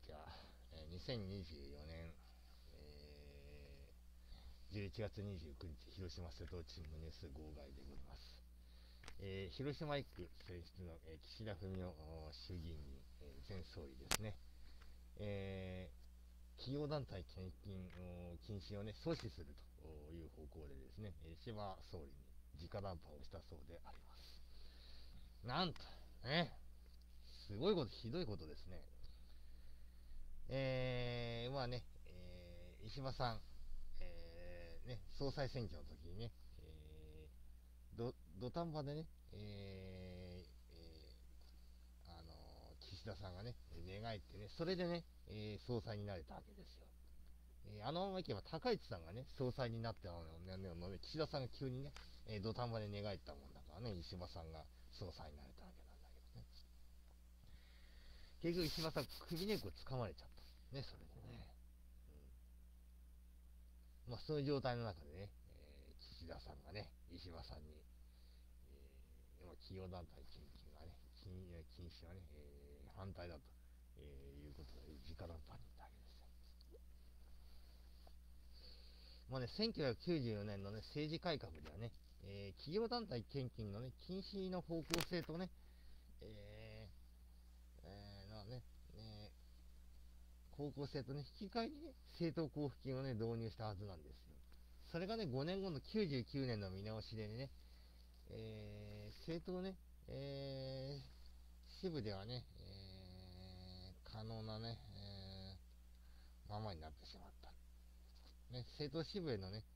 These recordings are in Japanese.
ちは。2024年、11月29日、広島瀬戸チームニュース号外でございます。広島1区選出の、岸田文雄衆議院議員、前総理ですね。企業団体献金禁止をね、阻止するという方向でですね、石破総理に直談判をしたそうであります。なんと、ね、すごいこと、ひどいことですね。まあね、石破さん、総裁選挙の時にね、土壇場でね、岸田さんがね、寝返ってね、それでね、総裁になれたわけですよ。あのままいけば高市さんがね、総裁になってのね、岸田さんが急にね、土壇場で寝返ったもんだからね、石破さんが総裁になれたわけなんだけどね。結局石破さん、首根っこ掴まれちゃった。ね、それでね。まあ、そういう状態の中でね、岸田さんがね、石破さんに、企業団体献金がね、禁止はね、反対だと、いうことで、直談判に行ったわけですよ。まあね、1994年のね、政治改革ではね、企業団体献金のね、禁止の方向性とね、えのね、方向性とね、引き換えにね、政党交付金をね、導入したはずなんですよ。それがね、5年後の99年の見直しでね、政党ね、支部ではね、可能なね、ままになってしまった。ね、政党支部へのね、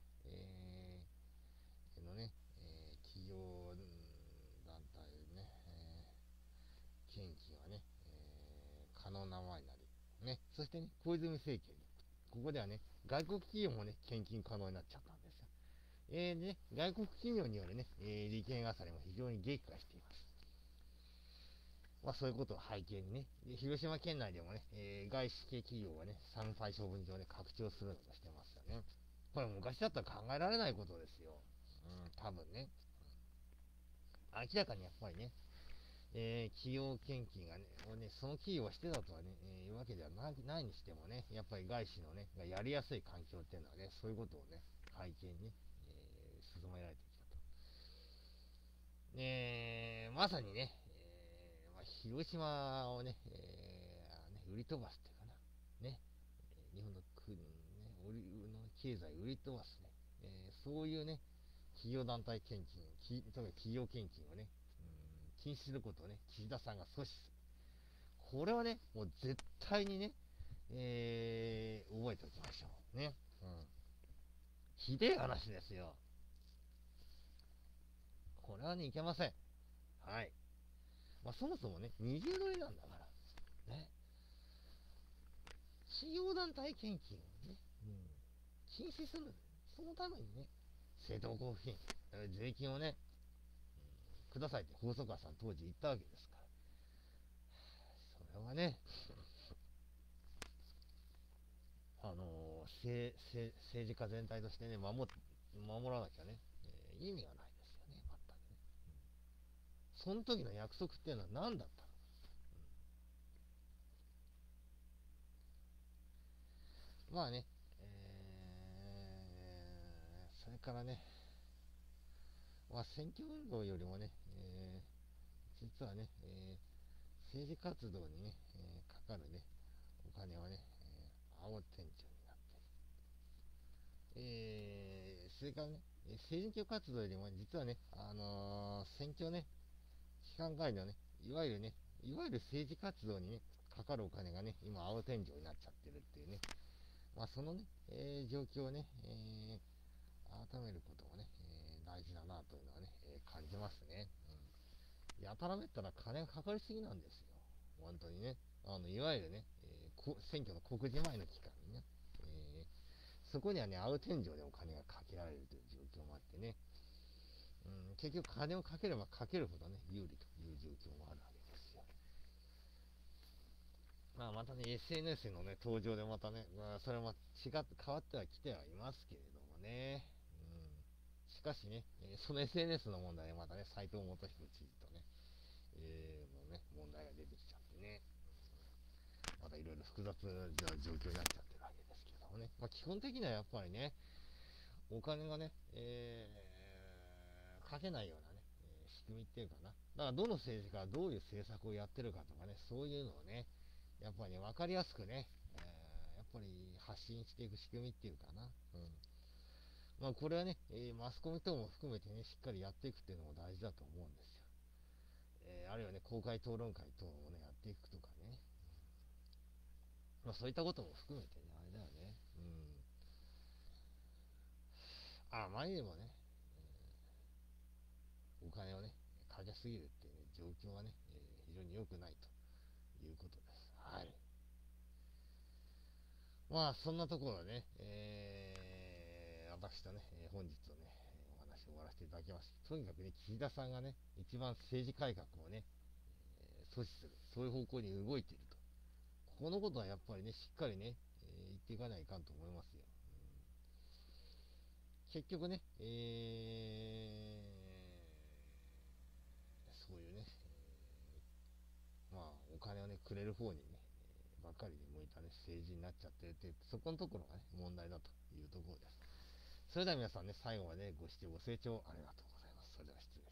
企業団体ね、献金はね、可能なままになり、ね、そしてね、小泉政権、ここではね、外国企業もね、献金可能になっちゃったんですよ。でね、外国企業によるね、利権あさりも非常に激化しています。まあそういうことを背景にね、広島県内でもね、外資系企業がね、産廃処分場で拡張するなどしてますよね。これ昔だったら考えられないことですよ。多分ね。明らかにやっぱりね、企業献金がね、その企業はしてたとはね、いうわけではないにしてもね、やっぱり外資のね、がやりやすい環境っていうのはね、そういうことをね、背景にね、進められてきたと。まさにね、広島をね、売り飛ばすっていうかな、ね、日本の国、ね、の経済を売り飛ばすね、そういうね、企業団体献金、企業献金をね、禁止することをね、岸田さんが阻止する。これはね、もう絶対にね、覚えておきましょう。ね。ひでえ話ですよ。これはね、いけません。はい。まあ、そもそもね、二重取りなんだから。ね。企業団体献金をね、禁止する。そのためにね、政党交付金、税金をね、くださいって細川さん当時言ったわけですから。それはね、政治家全体としてね、守らなきゃね、意味がないですよね、全くね。その時の約束っていうのは何だったの？まあね、それからね、まあ、選挙運動よりもね、実はね、政治活動にね、かかるね、お金はね、青天井になって、それからね、選挙活動よりも実はね、選挙ね、期間外のね、いわゆる政治活動にね、かかるお金がね、今青天井になっちゃってるっていうね、まあそのね、状況をね、改めることもね、大事だなというのはね、感じますね。やたらめったら金がかかりすぎなんですよ。本当にね。いわゆるね、選挙の告示前の期間にね、そこにはね、青天井でお金がかけられるという状況もあってね、結局金をかければかけるほどね、有利という状況もあるわけですよ。まあまたね、SNS のね、登場でまたね、まあそれも変わってはきてはいますけれどもね。しかしね、その SNS の問題でまたね、斉藤元彦知事とね、もうね、問題が出てきちゃってね、またいろいろ複雑な状況になっちゃってるわけですけどもね。基本的にはやっぱりね、お金がね、かけないようなね、仕組みっていうかな。だからどの政治家がどういう政策をやってるかとかね、そういうのをね、やっぱりね、わかりやすくね、やっぱり発信していく仕組みっていうかな。これはね、マスコミ等も含めてね、しっかりやっていくっていうのも大事だと思うんですよ。あるいはね、公開討論会等をね、やっていくとかね。そういったことも含めてね、あれだよね。前にでもね、お金をね、かけすぎるっていう、ね、状況はね、非常に良くないということです。はい。そんなところでね、私とね、本日のね、お話を終わらせていただきます。とにかくね、岸田さんがね、一番政治改革をね、阻止する、そういう方向に動いていると。このことはやっぱりね、しっかりね、言っていかないかんと思いますよ。結局ね、そういうね、お金をね、くれる方にね、ばっかりに向いたね、政治になっちゃってるって、そこのところがね、問題だというところです。それでは皆さんね、最後までご視聴ご清聴ありがとうございます。それでは失礼。